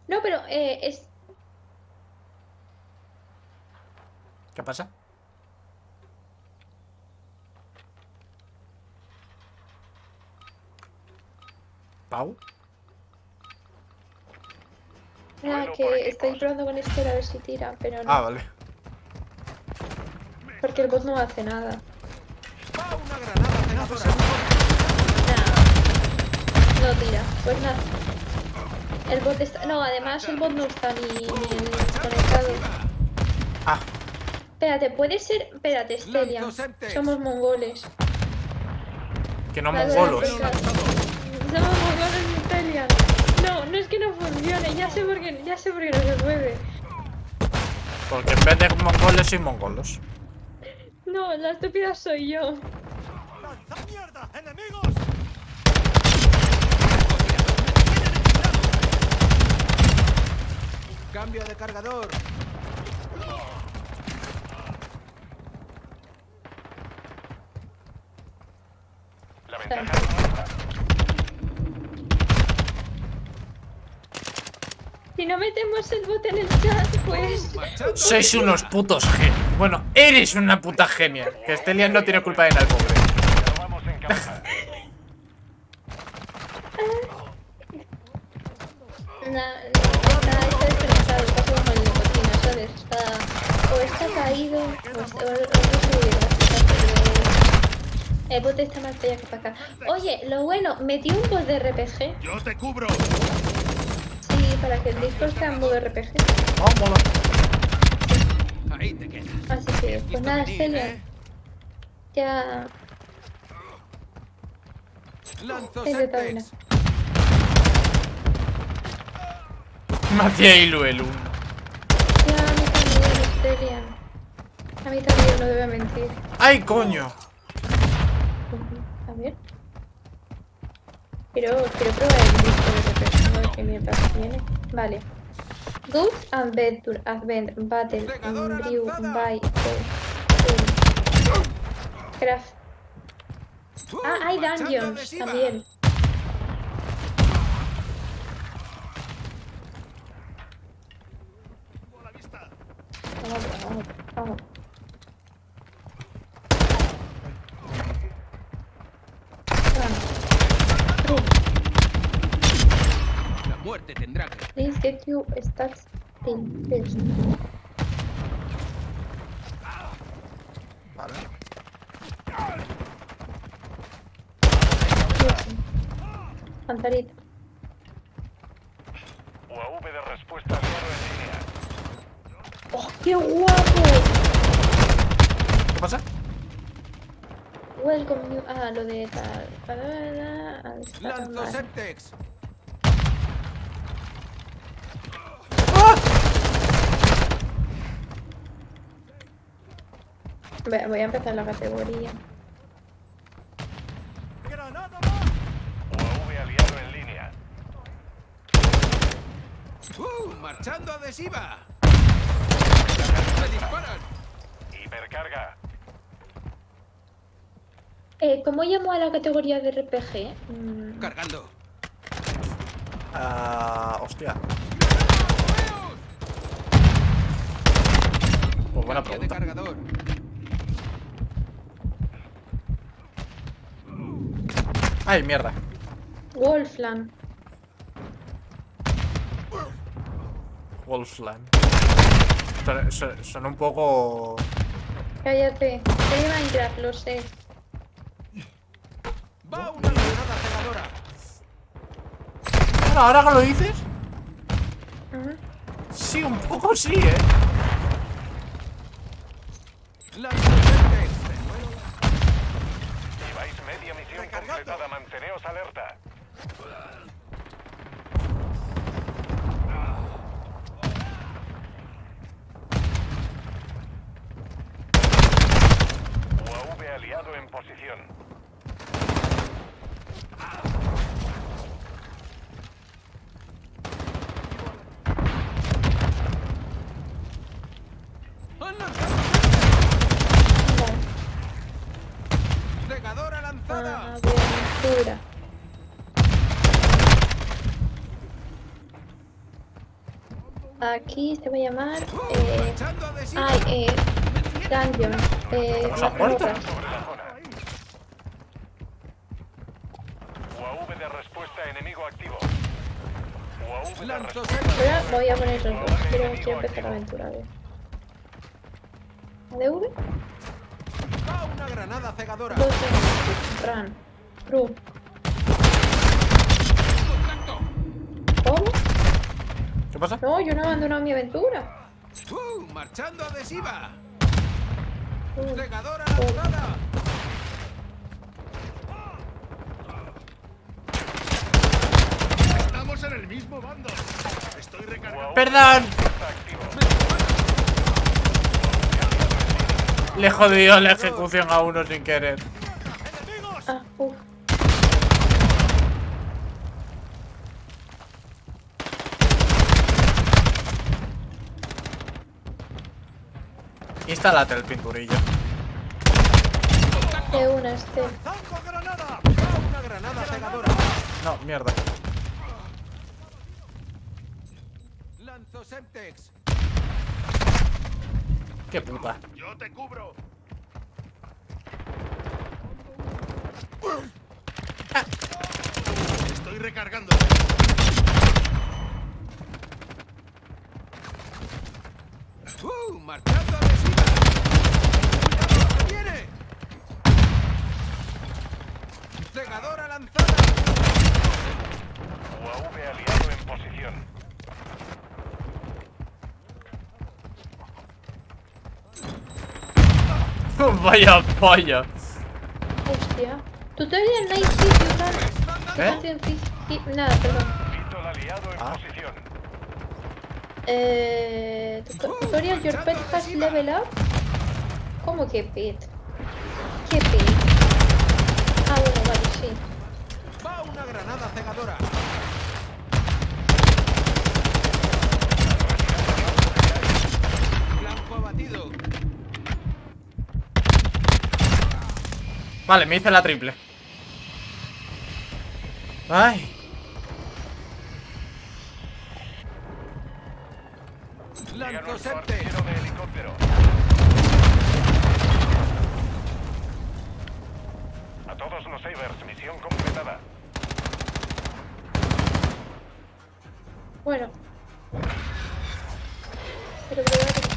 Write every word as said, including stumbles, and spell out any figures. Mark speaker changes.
Speaker 1: No, pero eh, es...
Speaker 2: ¿Qué pasa? ¿Pau?
Speaker 1: Ah, que estoy probando con Esther a ver si tira, pero no.
Speaker 2: Ah, vale.
Speaker 1: Porque el bot no hace nada.
Speaker 3: Va una granada cenadora.
Speaker 1: Nada. No tira. Pues nada. El bot está... No, además el bot no está ni, ni conectado.
Speaker 2: Ah.
Speaker 1: Espérate, puede ser... Espérate, Estelia. Somos mongoles.
Speaker 2: Que no
Speaker 1: Vale,
Speaker 2: mongolos.
Speaker 1: venga. Somos mongoles, Estelia. No, no es que no funcione. Ya sé por qué, ya sé por qué no se puede.
Speaker 2: Porque en vez de mongoles soy mongolos.
Speaker 1: No, la estúpida soy yo.
Speaker 3: ¡Lanza mierda, enemigos! Cambio de cargador.
Speaker 4: La ventaja es nuestra.
Speaker 1: Si no metemos el bot en el chat, pues...
Speaker 2: Sois unos putos genios. Bueno, eres una puta genia. Que Estelia no tiene culpa de nada, pobre.
Speaker 4: Pero vamos en cabeza.
Speaker 1: Nada, está, está desconectado, está como en la cocina, ¿sabes? Está... O está caído, o, está, o, o no sé bien, pero... El bot está más para allá que para acá. Oye, lo bueno, metí un bot de R P G.
Speaker 3: Yo te cubro.
Speaker 1: Sí, para que el Discord sea en modo R P G.
Speaker 2: Oh, mola.
Speaker 3: Ahí te quedas.
Speaker 1: Así que, pues nada, Celia. Ya...
Speaker 3: Lanzo
Speaker 1: Es de tabla.
Speaker 3: Semtex.
Speaker 2: Me hacía hilo el uno.
Speaker 1: Ya, a mí también, Estelia. A mí también, no debe mentir.
Speaker 2: ¡Ay, coño!
Speaker 1: A ver. Quiero, quiero probar el disco de R P G, a ver qué mierda tiene. Vale. Good Adventure, Advent, Battle, Brew, Buy, Craft. Ah, hay dungeons también. Vamos, vamos, vamos.
Speaker 3: La muerte tendrá que...
Speaker 1: Please get you stats in first.
Speaker 2: Vale.
Speaker 1: Pantarita.
Speaker 4: U A V de respuesta cero en línea.
Speaker 1: ¡Oh, qué guapo!
Speaker 2: ¿Qué pasa?
Speaker 1: Welcome you... Ah, lo de tal...
Speaker 3: Lanzo Semtex.
Speaker 1: Voy a empezar la categoría.
Speaker 3: Granada más.
Speaker 4: U A V aliado en línea.
Speaker 3: Uh, marchando adhesiva. Me disparan.
Speaker 4: Hipercarga.
Speaker 1: Eh, ¿cómo llamo a la categoría de R P G? Mm,
Speaker 3: Cargando.
Speaker 2: Ah, hostia. Pues buena
Speaker 3: Cambio de
Speaker 2: pregunta.
Speaker 3: cargador.
Speaker 2: Ay, mierda.
Speaker 1: Wolfland.
Speaker 2: Wolfland. Son, son, son un poco...
Speaker 1: Cállate. Soy de Minecraft, lo sé.
Speaker 3: Va una granada cegadora.
Speaker 2: Bueno, ahora que lo dices,
Speaker 1: Ujú.
Speaker 2: sí, un poco sí, eh.
Speaker 3: Lanzo Semtex.
Speaker 4: Lleváis media misión
Speaker 3: Recargando.
Speaker 4: completada. Manteneos alerta. U A V aliado en posición.
Speaker 3: ¡Han lanzado!
Speaker 1: Vale.
Speaker 3: Cegadora lanzada.
Speaker 1: Aventura. Aquí se va a llamar.
Speaker 3: ¡Uh!
Speaker 1: Eh,
Speaker 3: ¡Marchando adhesiva!
Speaker 1: ay, eh. Dungeon. Eh,
Speaker 2: ¿Nos han muerto?
Speaker 1: mazmorras.
Speaker 4: Sobre la zona. U A V de respuesta enemigo activo. U A V de
Speaker 3: Lanzo
Speaker 4: respuesta.
Speaker 1: Ahora voy a poner los dos. Quiero, quiero empezar la aventura, a ver. ¿A D V?
Speaker 3: ¡Va una granada cegadora!
Speaker 1: Dos de Run. Ru. ¿Cómo?
Speaker 2: ¿Qué pasa?
Speaker 1: No, yo no he abandonado mi aventura.
Speaker 3: ¡Uh! ¡Marchando adhesiva!
Speaker 1: Uh,
Speaker 3: ¡Cegadora
Speaker 1: Oh.
Speaker 3: lanzada!
Speaker 5: Estamos en el mismo bando. Estoy recargando.
Speaker 2: ¡Perdón!
Speaker 4: Activo.
Speaker 2: Le jodió la ejecución a uno sin querer.
Speaker 1: ah, uf.
Speaker 2: Instálate el pinturillo.
Speaker 1: De una este.
Speaker 3: ¡Lanzando granada! ¡Va una granada cegadora!
Speaker 2: No, mierda.
Speaker 3: ¡Lanzo Semtex!
Speaker 2: Qué puta.
Speaker 5: Yo te cubro. Estoy recargando.
Speaker 3: ¡Uh! ¡Marchando adhesiva! ¡Cuidado, que viene! ¡Cegadora lanzada!
Speaker 4: U A V aliado en posición.
Speaker 2: Vaya polla.
Speaker 1: Hostia. Tutorial Night City, Run.
Speaker 2: ¿Eh?
Speaker 1: Canción City. Nada, perdón.
Speaker 4: Pistol aliado en
Speaker 2: Ah.
Speaker 4: posición.
Speaker 1: Eh. tuto- Tutorial Your Pet has level up. ¿Cómo que pet? ¿Qué pet? Ah, bueno, vale, sí.
Speaker 3: ¡Va una granada cegadora! ¡Blanco abatido!
Speaker 2: Vale, me hice la triple. Ay.
Speaker 4: Llega
Speaker 3: ¡Lanzo
Speaker 4: nuestro
Speaker 3: Semtex!
Speaker 4: artillero de helicóptero. A todos los Sabers, misión completada.
Speaker 1: Bueno. Pero probar